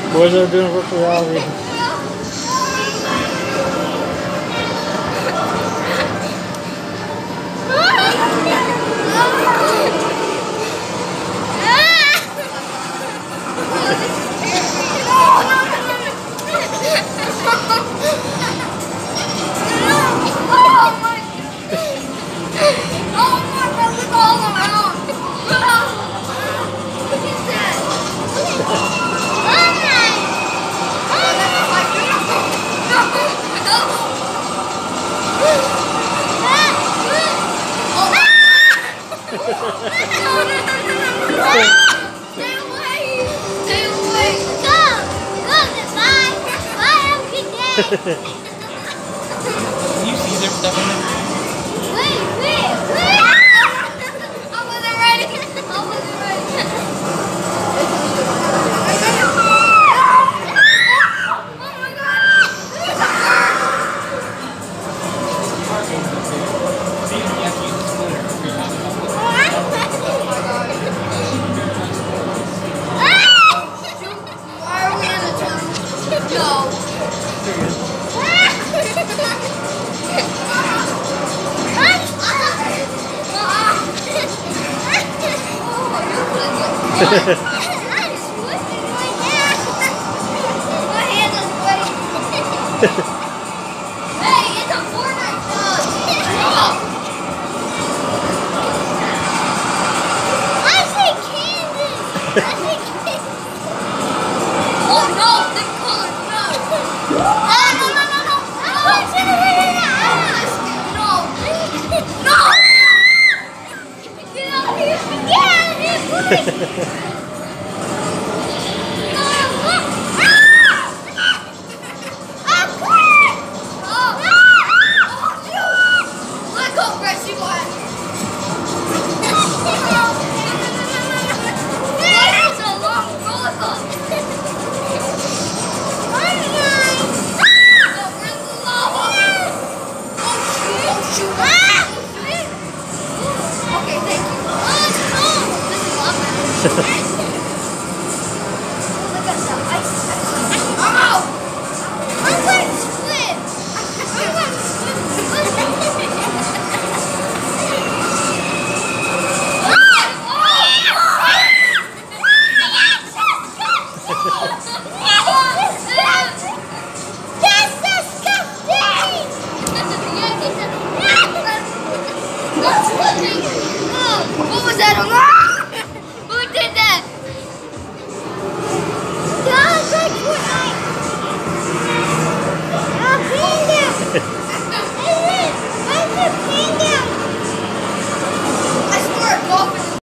Boys are doing virtual reality. Can you see their stuff in there? Wait! I wasn't ready. Why are we in the tunnel? No. I'm sweating right now. My hands are sweaty. Hey, it's a Fortnite dog. I say Kansas. Oh no, the color, no. No. Get out of here. Let go, Gracie boy. That's a long roller coaster. Where's the lava? Oh shoot. Okay, thank you. Oh, it's cold. This is lava. Look at the ice. Oh! I'm going to swim. I'm going to swim.